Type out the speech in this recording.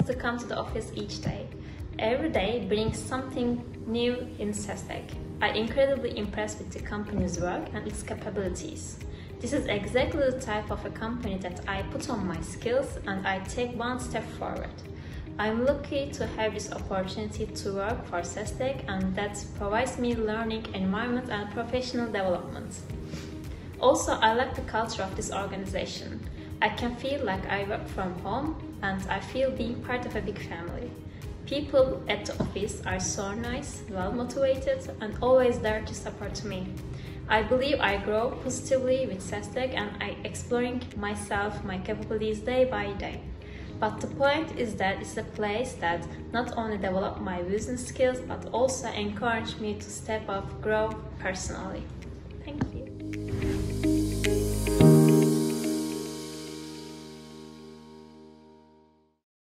to come to the office each day. Every day brings something new in Sestek. I'm incredibly impressed with the company's work and its capabilities. This is exactly the type of a company that I put on my skills and I take one step forward. I'm lucky to have this opportunity to work for Sestek, and that provides me learning environment and professional development. Also, I like the culture of this organization. I can feel like I work from home and I feel being part of a big family. People at the office are so nice, well motivated and always there to support me. I believe I grow positively with Sestek and I'm exploring myself, my capabilities day by day. But the point is that it's a place that not only develop my business skills but also encourage me to step up, grow personally. Thank you.